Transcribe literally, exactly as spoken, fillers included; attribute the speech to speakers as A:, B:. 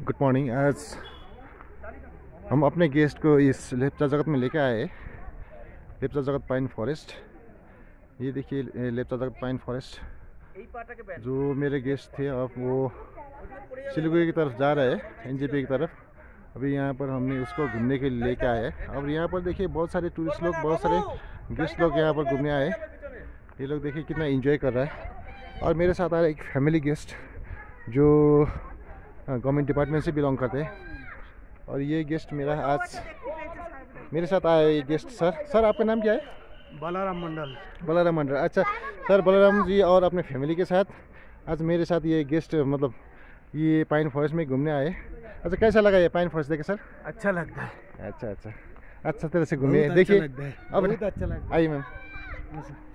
A: Good morning. आज हम अपने गेस्ट को इस लेप्चा जगत में लेके आए। लेप्चा जगत पाइन फॉरेस्ट, ये देखिए लेप्चा जगत पाइन फॉरेस्ट। जो मेरे गेस्ट थे अब वो सिलीगुड़ी की तरफ जा रहे हैं, एनजेपी की तरफ। अभी यहाँ पर हमने उसको घूमने के लिए लेके आए हैं। और यहाँ पर देखिए बहुत सारे टूरिस्ट लोग, बहुत सारे गेस्ट लोग यहाँ पर घूमने आए। ये लोग देखिए कितना एंजॉय कर रहा है। और मेरे साथ आ रहा है एक फैमिली गेस्ट जो गवर्नमेंट डिपार्टमेंट से बिलोंग करते हैं। और ये गेस्ट मेरा आज मेरे साथ आया ये गेस्ट। सर सर आपका नाम क्या है?
B: बलराम मंडल।
A: बलराम मंडल, अच्छा सर। बलराम जी और अपने फैमिली के साथ आज मेरे साथ ये गेस्ट मतलब ये पाइन फॉरेस्ट में घूमने आए। अच्छा, कैसा लगा ये पाइन फॉरेस्ट देखे सर?
B: अच्छा लगता है।
A: अच्छा अच्छा अच्छा तरह से घूमे। देखिए
B: अब अच्छा लगता है।
A: आइए मैम।